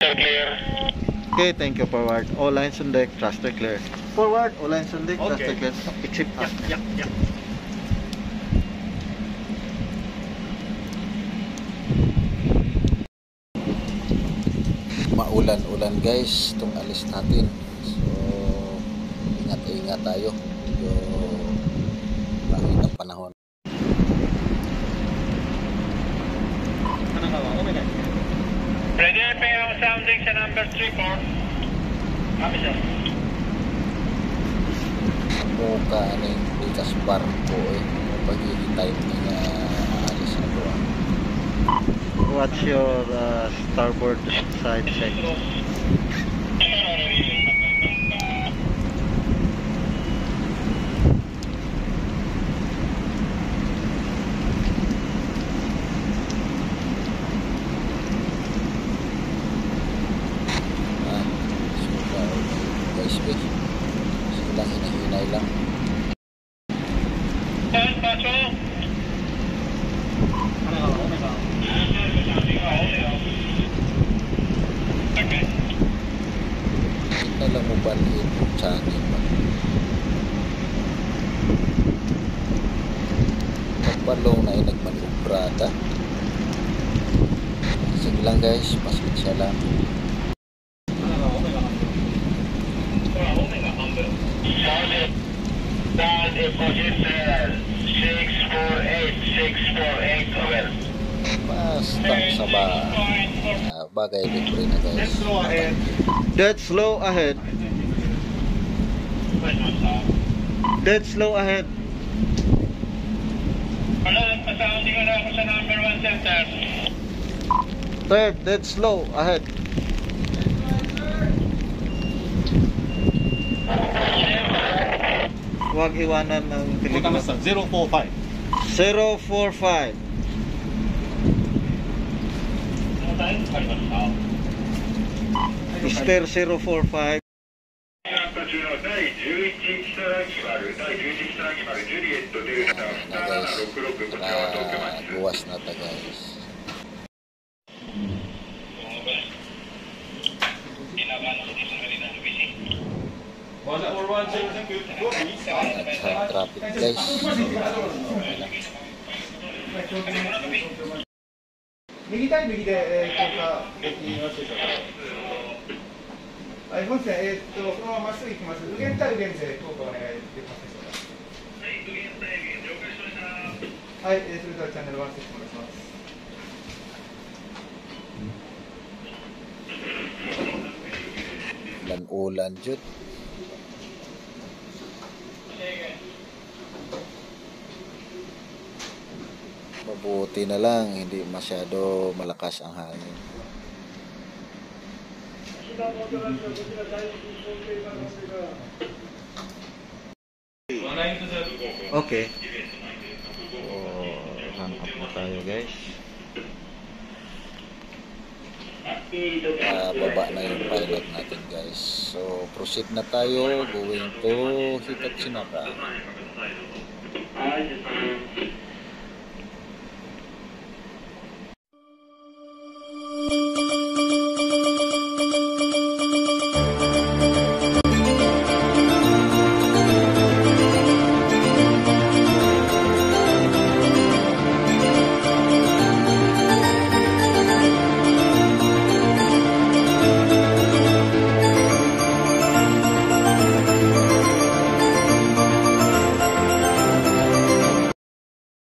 clear. Okay, thank you. Forward. All lines on deck. Thruster clear. Forward. All lines on deck. Thruster clear. Exit pass. Yep. Maulan-ulan guys itong alis natin, so ingat tayo, medyo pangit ang panahon. Ready PO sounding sa number 34. Kami sir. Muka ano yung likas barko paghihintay na alis na po. What's your starboard side check? Guys, silang hinahinay lang. Alam mo ba yung channel ba? Pagpalong na ay nagmanubrada. Sige lang guys, pasensya lang. Basta sa bagay libre na guys. Dead slow ahead. Dead slow ahead. Hello, pasounding na ako sa number 1 center. Third, dead slow ahead. Huwag iwanan ng peligro. 045. 045. Mister 045. Guwas na ta guys. Traffic guys. 右対右で降下できますでしょうか。本線、このまままっすぐ行きます。右舷対右舷で降下お願いできますでしょうか。はい、右舷対右舷了解しました。はい、それではチャンネル1セットお願いします。 Ulan jud. Mabuti na lang hindi masyado malakas ang hangin. Okay. So, hang up na tayo guys. Baba na yung pilot natin guys. So proceed na tayo going to Higatsunaka.